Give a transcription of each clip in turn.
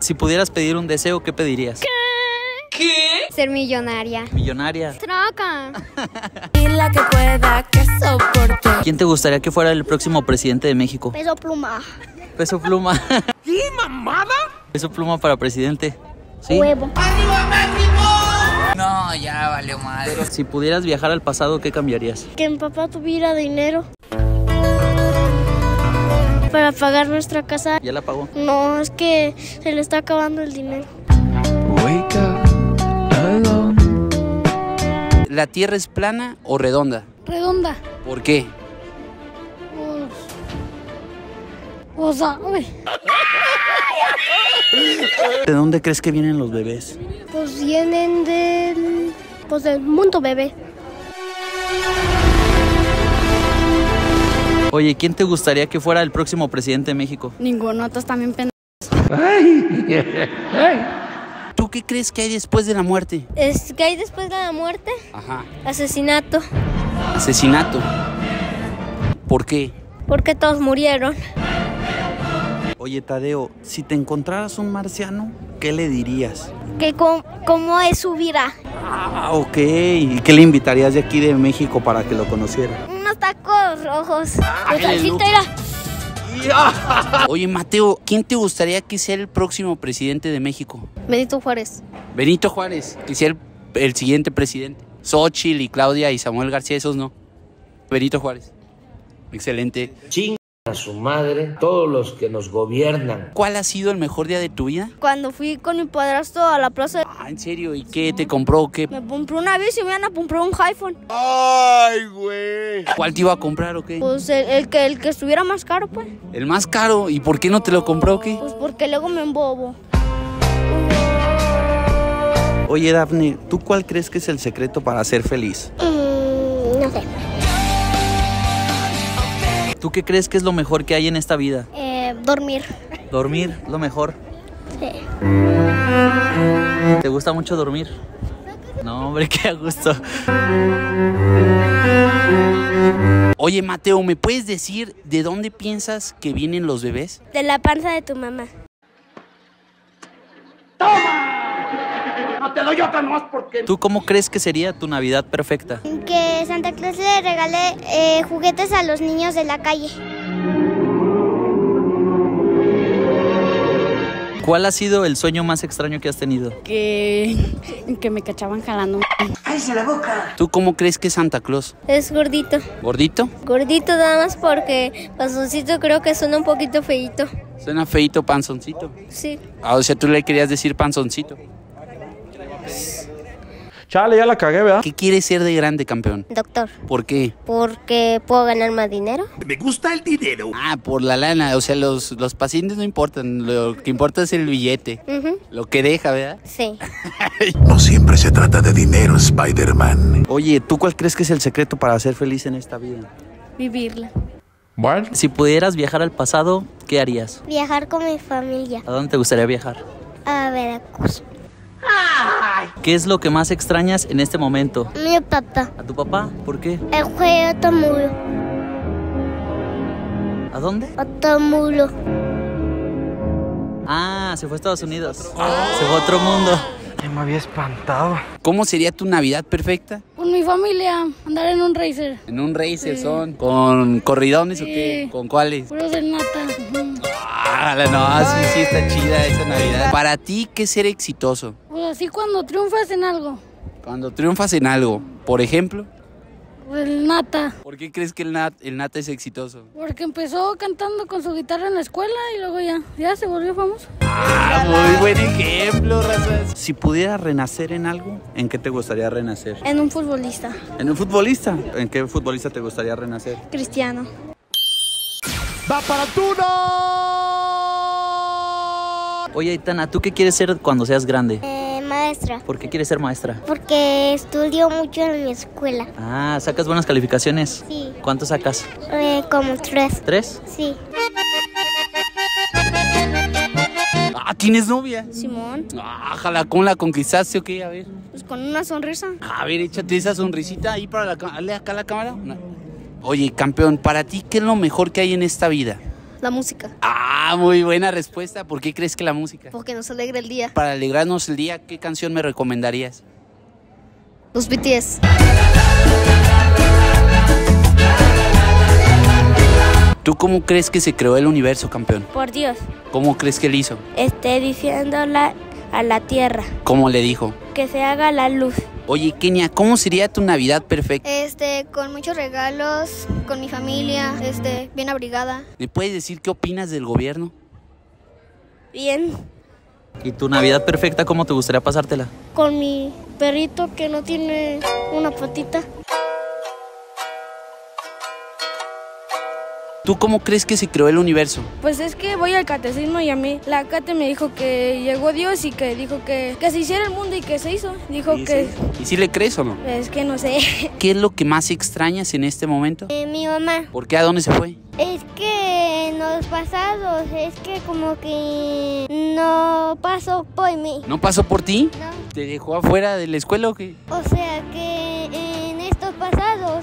Si pudieras pedir un deseo, ¿qué pedirías? ¿Qué? Ser millonaria. Millonaria. Troca. Y la que pueda, que soporte. ¿Quién te gustaría que fuera el próximo presidente de México? Peso Pluma. Peso Pluma. ¿Qué mamada? Peso Pluma para presidente. ¿Sí? Huevo. No, ya valió madre. Si pudieras viajar al pasado, ¿qué cambiarías? Que mi papá tuviera dinero para pagar nuestra casa. ¿Ya la pagó? No, es que se le está acabando el dinero. Wake up alone. ¿La Tierra es plana o redonda? Redonda. ¿Por qué? O sea, uy, ¿De dónde crees que vienen los bebés? pues vienen del mundo bebé. Oye, ¿quién te gustaría que fuera el próximo presidente de México? Ninguno, todos también ¿Tú qué crees que hay después de la muerte? Es que hay después de la muerte, Ajá. asesinato, Asesinato. ¿Por qué? porque todos murieron. Oye, Tadeo, si te encontraras un marciano, ¿qué le dirías? Que cómo es su vida. Ah, ok. ¿Y qué le invitarías de aquí de México para que lo conociera? Unos tacos rojos. Ay, De salsita, era. Oye, Mateo, ¿quién te gustaría que sea el próximo presidente de México? Benito Juárez. Benito Juárez, que sea el siguiente presidente. Xóchitl y Claudia y Samuel García, esos no. Benito Juárez. Excelente. Chinga a su madre todos los que nos gobiernan. ¿Cuál ha sido el mejor día de tu vida? Cuando fui con mi padrastro a la plaza, Ah, ¿en serio? ¿Y qué te compró o qué? me compró una bici y me iban a comprar un iPhone. Ay, güey. ¿Cuál te iba a comprar o qué? Pues el que estuviera más caro, pues. El más caro. ¿Y por qué no te lo compró o qué? Pues porque luego me embobo. Oye, Dafne, ¿tú cuál crees que es el secreto para ser feliz? No sé. ¿Tú qué crees que es lo mejor que hay en esta vida? Dormir. Dormir, lo mejor. Sí. ¿Te gusta mucho dormir? No, hombre, qué a gusto. Oye, Mateo, ¿me puedes decir de dónde piensas que vienen los bebés? De la panza de tu mamá. No te doy otra más porque... ¿Tú cómo crees que sería tu Navidad perfecta? Que Santa Claus le regale juguetes a los niños de la calle. ¿Cuál ha sido el sueño más extraño que has tenido? Que me cachaban jalando. ¿Tú cómo crees que es Santa Claus? Es gordito. ¿Gordito? Gordito nada más porque panzoncito creo que suena un poquito feíto. Suena feito panzoncito. Sí. Ah, o sea, tú le querías decir panzoncito. Chale, ya la cagué, ¿verdad? ¿Qué quieres ser de grande, campeón? Doctor. ¿Por qué? Porque puedo ganar más dinero. Me gusta el dinero. Ah, por la lana. O sea, los pacientes no importan. Lo que importa es el billete. Lo que deja, ¿verdad? Sí. No siempre se trata de dinero, Spider-Man. Oye, ¿tú cuál crees que es el secreto para ser feliz en esta vida? Vivirla. Bueno. Si pudieras viajar al pasado, ¿qué harías? Viajar con mi familia. ¿A dónde te gustaría viajar? A Veracruz. ¿Qué es lo que más extrañas en este momento? Mi papá. ¿A tu papá? ¿Por qué? El fue otro mulo. ¿A dónde? Otro mulo. Ah, se fue a Estados Unidos. Se fue a otro mundo. Ya me había espantado. ¿Cómo sería tu Navidad perfecta? Con mi familia, andar en un racer. En un racer son. ¿Con corridones o qué? ¿Con cuáles? Puro de nata. Ah, no, sí está chida esa Navidad. Para ti, ¿qué es ser exitoso? Pues así cuando triunfas en algo. Cuando triunfas en algo, por ejemplo. El nata. ¿Por qué crees que el nata es exitoso? Porque empezó cantando con su guitarra en la escuela y luego ya se volvió famoso. Ah, muy buen ejemplo, razas. Si pudieras renacer en algo, ¿en qué te gustaría renacer? En un futbolista. ¿En un futbolista? ¿En qué futbolista te gustaría renacer? Cristiano. ¡Va para Tuna! Oye, Aitana, ¿tú qué quieres ser cuando seas grande? Maestra. ¿Por qué quieres ser maestra? Porque estudio mucho en mi escuela. Ah, ¿sacas buenas calificaciones? Sí. ¿Cuánto sacas? Como 3. ¿3? Sí. Ah, ¿tienes novia? Simón. Ah, ojalá, ¿cómo la conquistaste o qué? A ver. Pues con una sonrisa. A ver, échate esa sonrisita ahí para la cámara. Hazle acá a la cámara. No. Oye, campeón, para ti, ¿qué es lo mejor que hay en esta vida? La música. Ah, muy buena respuesta. ¿Por qué crees que la música? Porque nos alegra el día. Para alegrarnos el día, ¿qué canción me recomendarías? Los BTS. ¿Tú cómo crees que se creó el universo, campeón? Por Dios. ¿Cómo crees que él hizo? Diciéndole a la tierra ¿Cómo le dijo? que se haga la luz. Oye, Kenia, ¿cómo sería tu Navidad perfecta? Con muchos regalos, con mi familia, bien abrigada. ¿Me puedes decir qué opinas del gobierno? Bien. ¿Y tu Navidad perfecta cómo te gustaría pasártela? Con mi perrito que no tiene una patita. ¿Tú cómo crees que se creó el universo? Pues es que voy al catecismo y a mí la Cate me dijo que llegó Dios y que dijo que se hiciera el mundo y que se hizo. Dijo que... ¿Y si le crees o no? Es que no sé. ¿Qué es lo que más extrañas en este momento? Mi mamá. ¿Por qué? ¿A dónde se fue? Es que en los pasados, es que como que no pasó por mí. ¿No pasó por ti? No. ¿Te dejó afuera de la escuela o qué? O sea que en estos pasados,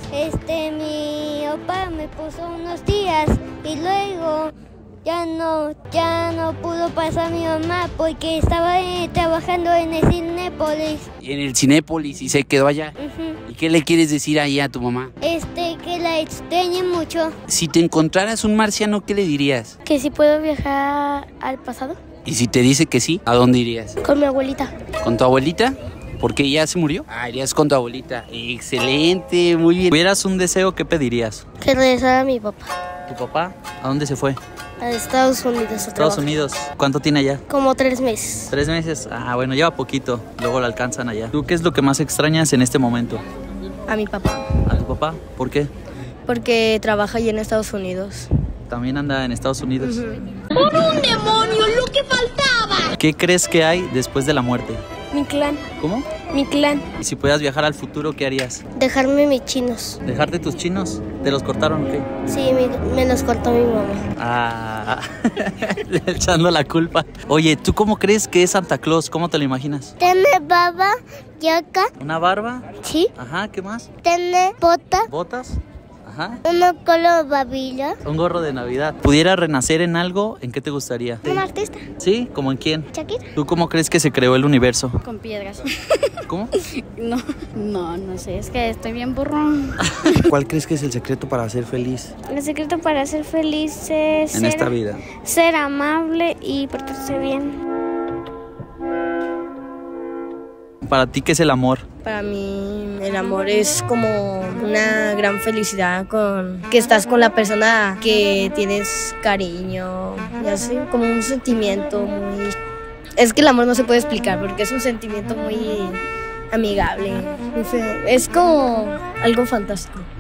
mi papá me puso unos días y luego ya no pudo pasar mi mamá porque estaba trabajando en el Cinépolis. En el Cinépolis y se quedó allá. ¿Y qué le quieres decir ahí a tu mamá? Que la extrañe mucho. Si te encontraras un marciano, ¿qué le dirías? Que si puedo viajar al pasado. Y si te dice que sí, ¿a dónde irías? Con mi abuelita. ¿Con tu abuelita? ¿Porque ella se murió? Ah, irías con tu abuelita. Excelente, muy bien. Si tuvieras un deseo, ¿qué pedirías? Que regresara a mi papá. ¿Tu papá? ¿A dónde se fue? A Estados Unidos. Estados Unidos. ¿Cuánto tiene allá? Como 3 meses. 3 meses. Ah, bueno, lleva poquito. Luego lo alcanzan allá. ¿Tú qué es lo que más extrañas en este momento? A mi papá. ¿A tu papá? ¿Por qué? Porque trabaja allí en Estados Unidos. También anda en Estados Unidos. ¡Por un demonio, lo que faltaba! ¿Qué crees que hay después de la muerte? Mi clan. ¿Cómo? Mi clan. Y si pudieras viajar al futuro, ¿qué harías? Dejarme mis chinos. ¿Dejarte tus chinos? ¿Te los cortaron o qué? Sí, me los cortó mi mamá. Ah, echando la culpa. Oye, ¿tú cómo crees que es Santa Claus? ¿Cómo te lo imaginas? Tiene baba y acá. ¿Una barba? Sí. Ajá, ¿qué más? Tiene bota. ¿Botas? Ajá. Una color babilla. Un gorro de Navidad. ¿Pudiera renacer en algo? ¿En qué te gustaría? Un artista. ¿Sí? ¿Cómo en quién? Shakira. ¿Tú cómo crees que se creó el universo? Con piedras. ¿Cómo? No sé, es que estoy bien burrón. ¿Cuál crees que es el secreto para ser feliz El secreto para ser feliz es en esta vida? ser amable y portarse bien. ¿Para ti qué es el amor? Para mí el amor es como una gran felicidad que estás con la persona que tienes cariño y así, como un sentimiento muy... Es que el amor no se puede explicar porque es un sentimiento muy amigable, muy feo. Es como algo fantástico.